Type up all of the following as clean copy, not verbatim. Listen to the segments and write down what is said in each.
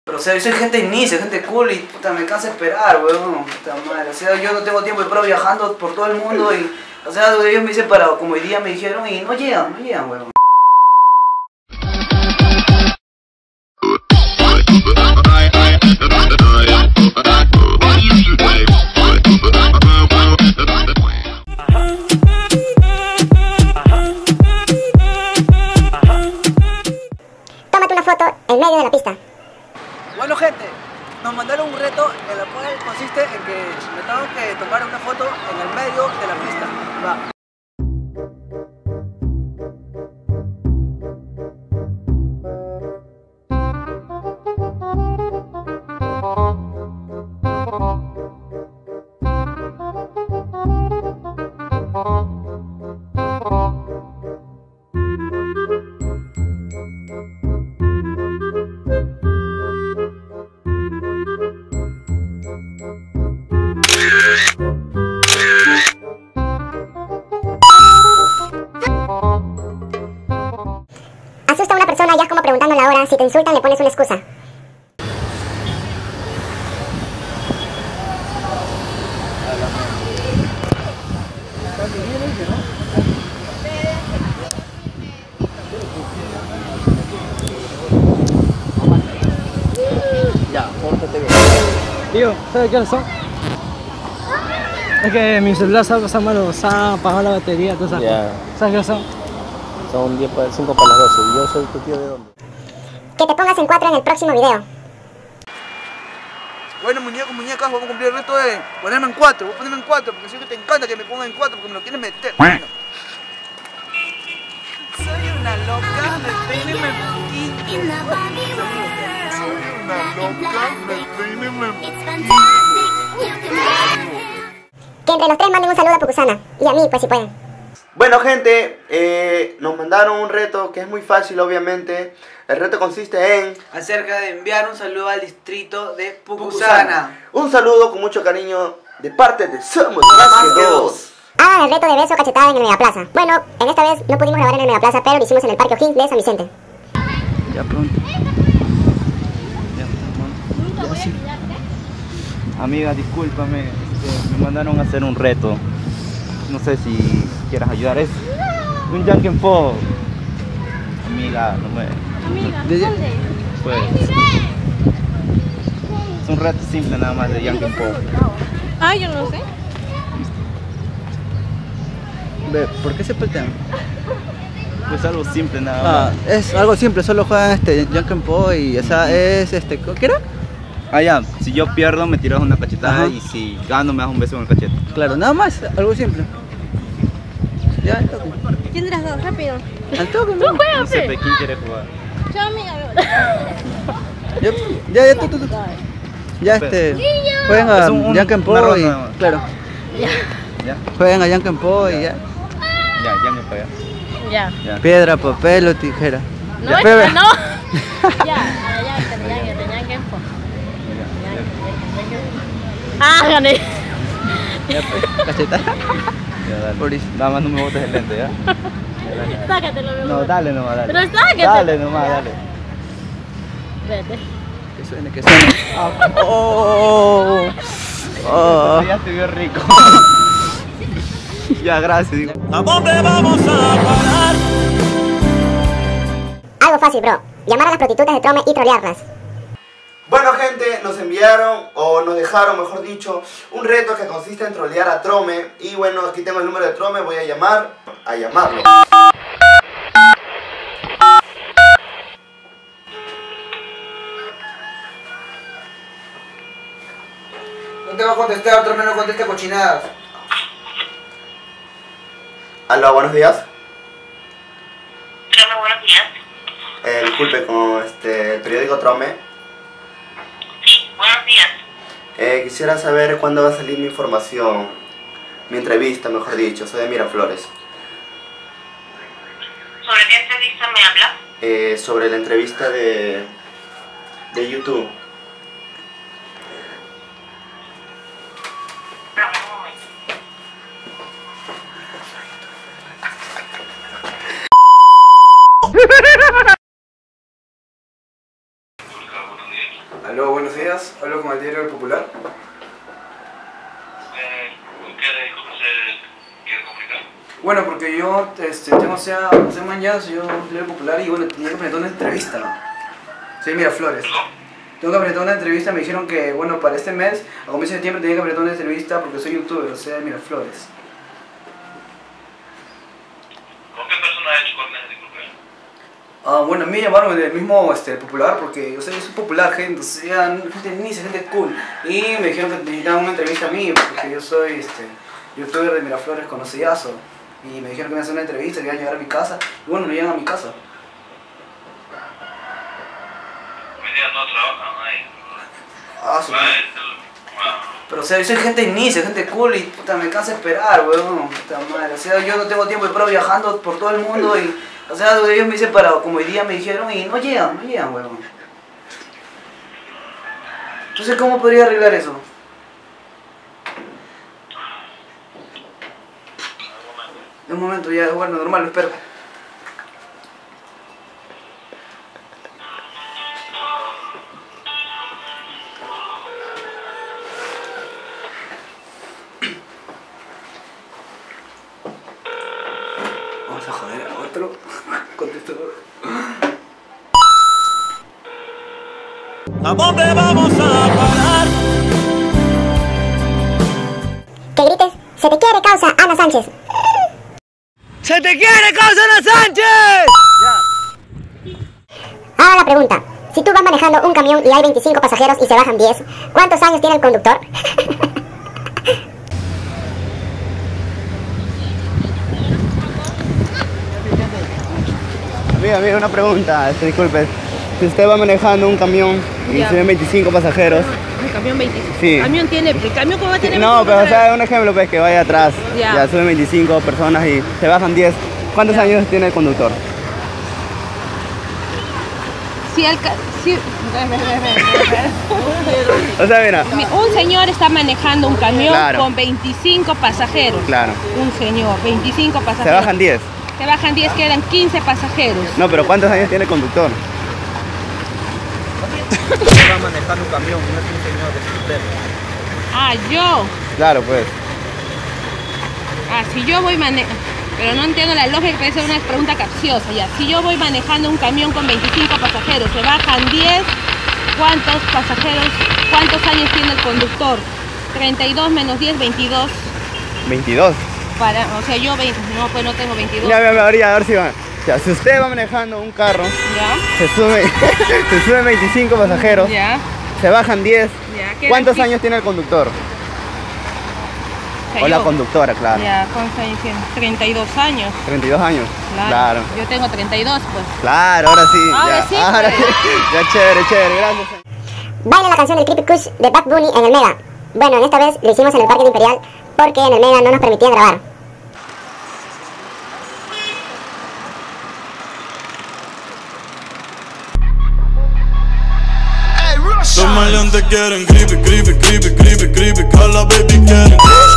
Pero o sea, yo soy gente inicia, gente cool y puta, me cansa esperar, weón. Puta madre, o sea, yo no tengo tiempo de prueba viajando por todo el mundo y... O sea, ellos me dicen para, como hoy día me dijeron y no llegan, weón. Tómate una foto en medio de la pista. Bueno, gente, nos mandaron un reto en el cual consiste en que me tengo que tomar una foto en el medio de la pista. Va. Asusta a una persona ya es como preguntando la hora. Si te insultan le pones una excusa. Ya, pórtate bien. Tío, ¿sabes qué hora son? Es que mi celular se ha malo, se ha apagado la batería, tú sabes. Ya. ¿Sabes qué hora son? Son 5 para las 12. ¿Y yo soy tu tío de dónde? Que te pongas en 4 en el próximo video. Bueno, muñecas, vamos a cumplir el reto de ponerme en 4. Voy a ponerme en 4 porque sé que te encanta que me ponga en 4 porque me lo quieres meter. Bueno. Soy una loca, me peino y me quito. Soy una loca, me peino y me quito. Que entre los tres manden un saludo a Pucusana. Y a mí, pues si pueden. Bueno, gente, nos mandaron un reto que es muy fácil, obviamente. El reto consiste en... Acerca de enviar un saludo al distrito de Pucusana. Un saludo con mucho cariño de parte de Somos Más que Dos. Hagan el reto de beso cachetada en el Megaplaza. Bueno, en esta vez no pudimos grabar en el Megaplaza, pero lo hicimos en el Parque O'Higgins de San Vicente. Ya pronto. Ya sí. Amiga, discúlpame. Me mandaron a hacer un reto. No sé si quieras ayudar. Es un Janken Po. Amiga, no me... Amiga, ¿dónde? Pues... Es un reto simple nada más de Janken Po. Ah, yo no sé. ¿Por qué se peltean? Pues algo simple nada más. Es algo simple, solo juegan Janken Po y esa es ¿qué era? Ah, ya, si yo pierdo me tiras una cachetada. Ajá. Y si gano me das un beso en el cachete. Claro, nada más, algo simple. Ya, al toque. ¿Quién de las dos? Rápido. Al toque, Tú ¿no? No sé, juégate. ¿quién quiere jugar? Chao, amiga. Ya, tú. Ya, jueguen a Es un- Janken una Po ronda y... nada más. Claro, Ya, jueguen a Janken Po y ya. ya me pagas. Ya. Ya. Piedra, papel o tijera. No, Ya, ya, bebé. no. Ya, ya, que po. Ah, gané. Ya, pues, cachetada. Ya, dale. Por eso. Nada más no me botes el lente, ¿ya? Sácatelo, mi amor. No, dale nomás, dale. Pero sácate. Dale nomás, dale. Vete. Que suene. Oh. Ya te vio rico. Ya, gracias. Digo. Algo fácil, bro. Llamar a las prostitutas de Trome y trolearlas. Bueno, gente, nos enviaron, o nos dejaron, mejor dicho, un reto que consiste en trolear a Trome. Y bueno, aquí tengo el número de Trome, voy a llamarlo. No te va a contestar, Trome no contesta cochinadas. Aló, buenos días. Hola, buenos días. Disculpe, con el periódico Trome. Sí, buenos días. Quisiera saber cuándo va a salir mi información, mi entrevista, mejor dicho. Soy de Miraflores. ¿Sobre qué entrevista me hablas? Sobre la entrevista de YouTube. Dame un momento. Aló, buenos días. Hablo con el diario El Popular. ¿Con qué disculpe se quiere comunicar? Bueno, porque yo tengo hace mañana, yo diario El Popular y bueno, tenía que presentar una entrevista, ¿no? Soy Miraflores. Tengo que presentar una entrevista, me dijeron que bueno, para este mes, a comienzo de septiembre tenía que presentar una entrevista porque soy youtuber, o sea, de Miraflores. ¿Con qué persona ha hecho coordenadas? Disculpe. Bueno, a mí me llamaron del mismo Popular porque yo soy popular, gente, o sea, gente nice, gente cool. Y me dijeron que necesitaban una entrevista a mí porque yo soy youtuber de Miraflores conocidazo. Y me dijeron que me iban a hacer una entrevista, que iban a llegar a mi casa. Y bueno, me llegan a mi casa. Hoy día no trabajan ahí. Pero o sea, yo soy gente nice, gente cool y puta, me cansa esperar, weón. Puta madre, o sea, yo no tengo tiempo de prueba viajando por todo el mundo y... O sea, ellos me dicen para, como hoy día me dijeron y no llegan, weón. Entonces, ¿cómo podría arreglar eso? Un momento, ya, bueno, normal, lo espero. Vamos a joder a otro contestador. ¿A dónde vamos a parar? Que grites, se te quiere causa Ana Sánchez. ¡Se te quiere, causa Ana Sánchez! Ahora la pregunta, si tú vas manejando un camión y hay 25 pasajeros y se bajan 10, ¿cuántos años tiene el conductor? Amiga, una pregunta, disculpe. Si usted va manejando un camión y suben 25 pasajeros... ¿El camión 25? Sí. ¿El camión cómo va a tener 25 No, pero o sea, pasajeros? un ejemplo pues que vaya atrás, ya suben 25 personas y se bajan 10. ¿Cuántos años tiene el conductor? O sea, mira. Un señor está manejando un camión Claro. con 25 pasajeros. Claro. Un señor, 25 pasajeros. Se bajan 10. Se bajan 10, quedan 15 pasajeros. No, pero ¿cuántos años tiene el conductor? Va manejando un camión, no es un señor, es usted. Ah, yo. Claro, pues. Ah, si yo voy manejando... Pero no entiendo la lógica, parece una pregunta capciosa ya. Si yo voy manejando un camión con 25 pasajeros, se bajan 10, ¿cuántos pasajeros, cuántos años tiene el conductor? 32 menos 10, 22. 22. O sea, yo 20, no, pues no tengo 22. Ya, a ver si va. O sea, si usted va manejando un carro, Ya. se suben 25 pasajeros, Ya. se bajan 10. Ya, ¿qué ¿Cuántos era? años tiene el conductor? O sea, O la yo- conductora, claro. Ya, ¿cuántos años tiene? 32 años. 32 años. Claro. Yo tengo 32, pues. Claro, ahora sí. Ahora ya, sí, ahora pues. sí. Ya, chévere, gracias. Baila la canción del Creepy Kush de Bad Bunny en el Mega. Bueno, en esta vez lo hicimos en el Parque Imperial porque en el Mega no nos permitían grabar. Los maleantes quieren creepy, cala baby quieren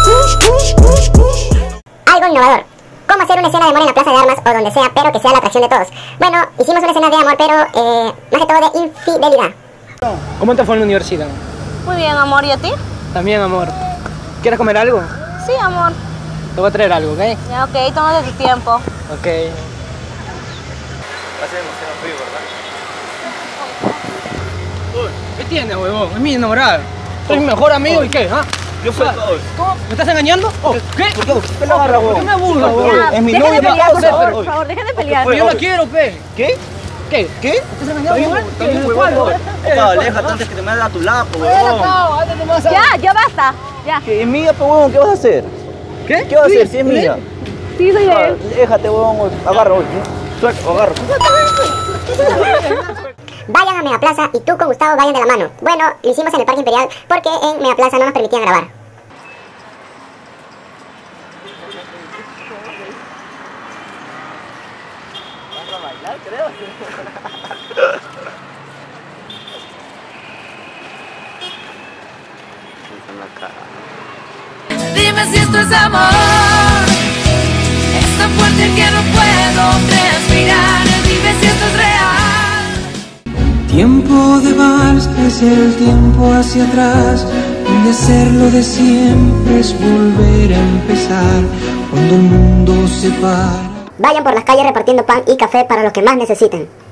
Algo innovador. ¿Cómo hacer una escena de amor en la Plaza de Armas o donde sea, pero que sea la atracción de todos? Bueno, hicimos una escena de amor, pero más que todo de infidelidad. ¿Cómo te fue en la universidad? Muy bien, amor, ¿y a ti? También, amor. ¿Quieres comer algo? Sí, amor. Te voy a traer algo, ¿ok? Ya, ok, tómate tu tiempo. Ok. Hace demasiado frío, ¿verdad? ¿Qué tienes, huevón? Es mi enamorada. Soy mi mejor amigo y qué, ¿ah? Yo fui todo. ¿Cómo? ¿Me estás engañando? ¿Qué? ¿Qué lo agarra, ¿Por qué me burlas, Ya, huevón? Es mi dejen de novia, pelear, por pero- favor, por favor, dejen de pelear. Yo la quiero, pe. ¿Qué? ¿Qué? ¿Qué? ¿Estás engañando, huevón? También ¿Qué? huevón. ¿Cuál? Opa, aléjate antes que te me haga a tu lado, Ven huevón. acá, ándate más. Ya basta. Ya. ¿Qué es mía, pues, huevón? ¿Qué vas a hacer? ¿Qué? ¿Qué vas a hacer si es mía? Sí, soy de Ah, él. Déjate, huevón, agarra, huevón. Suelta, agarra. Vayan a Megaplaza y tú con Gustavo vayan de la mano. Bueno, lo hicimos en el Parque Imperial porque en Megaplaza no nos permitían grabar. Dime si esto es amor. Es tan fuerte que no puedo respirar. Dime si esto es real. Tiempo de vals es el tiempo hacia atrás, donde hacerlo de siempre es volver a empezar, cuando el mundo se para. Vayan por las calles repartiendo pan y café para los que más necesiten.